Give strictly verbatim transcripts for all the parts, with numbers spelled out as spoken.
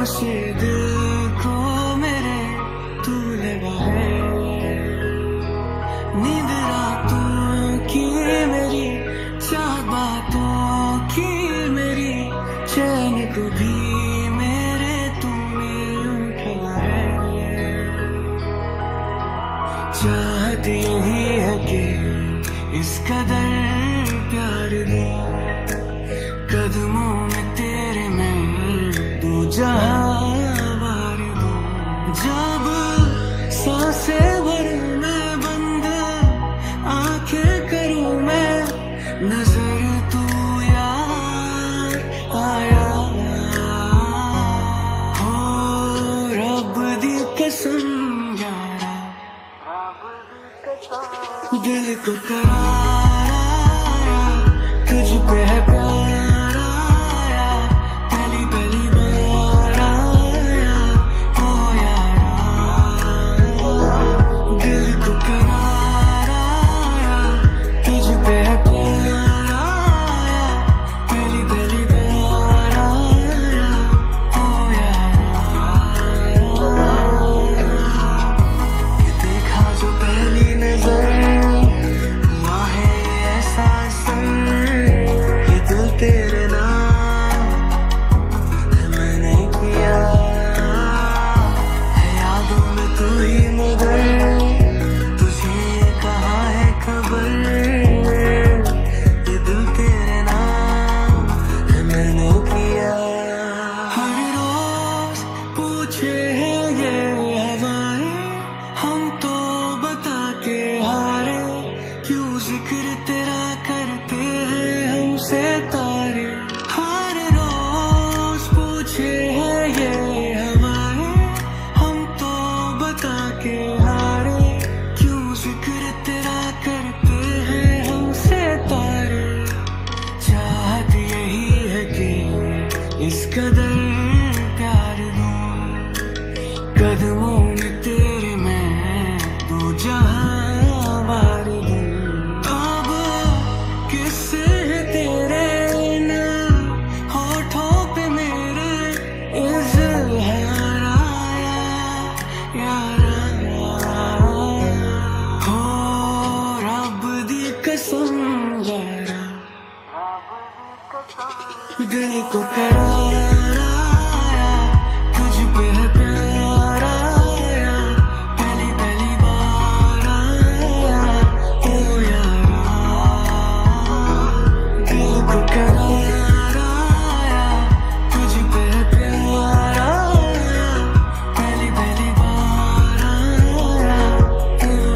जब से दिल को मेरे तू लगा है, नींद रातों की मेरी, चाह बातों की मेरी, चैन को भी मेरे तूने उठा है। चाहत यही है कि इस कदर प्यार दे, कदमों में तेरे मैं दो जहां वार दूं। जब सांसें भरूं मैं बंद, आंखें करूं मैं, नजर तू यार आया हो। रब दी कसम यारा, दिल को करार आया, तुझ पे है प्यार आया, पहली पहली बार आया ओ यारा। दिल को करार आया, तुझ पे है प्यार आया, पहली पहली बार आया ओ यारा। ये देखा जो पहली नजर, हुआ है ऐसा असर, ये दिल तेरे नाम है मैंने किया है, यादों में तू ही मगर, तुझे कहाँ है खबर, ये दिल तेरे नाम है मैंने किया। हर रोज पूछे हैं ये हवाएं, हम तो बता के हारे, क्यों जिक्र तेरा करते हैं हमसे तारे। हर रोज पूछे हैं ये हवाएं, हम तो बता के हारे, क्यों जिक्र तेरा करते हैं हमसे तारे। चाहत यही है कि इस कदर प्यार दूं, कदमों में तेरे मैं दो जहां वार दूं। अब किस्से हैं तेरे नाम होठों पे मेरे, इज़हार आया यारा हो। रब दी कसम यारा, दिल को करार आया, तुझ पे है प्यार आया, पहली पहली बार आया ओ यारा। दिल को करार आया, तुझ पे है प्यार आया, पहली पहली बार आया ओ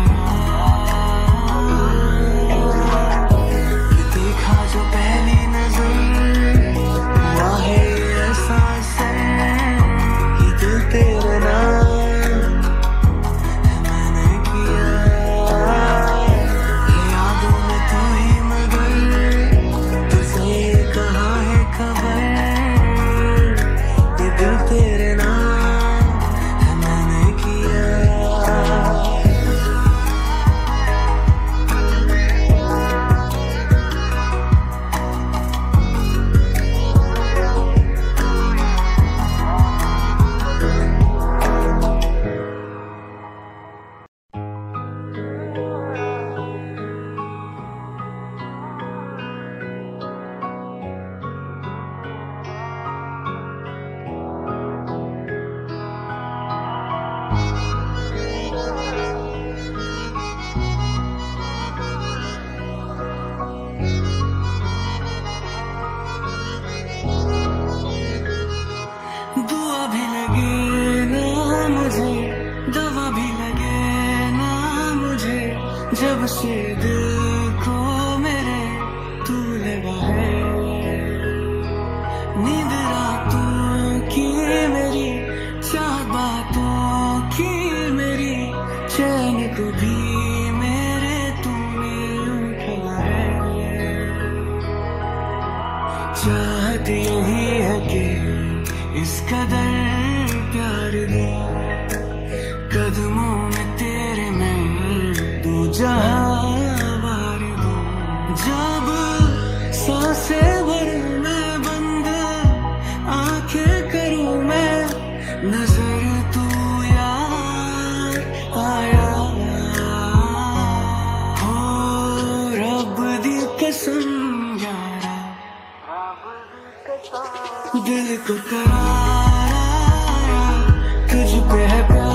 यारा। ये देखा जो पहली नजर, हुआ है ऐसा असर, ये दिल तेरे नाम है मैंने किया है, यादों में तू ही मगर, तुझे कहाँ है खबर, ये दिल तेरे नाम है मैंने किया। दुआ भी लगे ना मुझे, दवा भी लगे ना मुझे, जब से दिल को मेरे तू लगा है। नींद रातों की मेरी, चाह बातों की मेरी, चैन को भी मेरे तूने उठा है। चाहत यही है कि इस कदर प्यार दूं, कदमों में तेरे मैं दो जहां वार दूं। जब सांसें भरूं मैं बंद, आंखें करूं मैं, दिल को करारा तुझ पे है प्यार।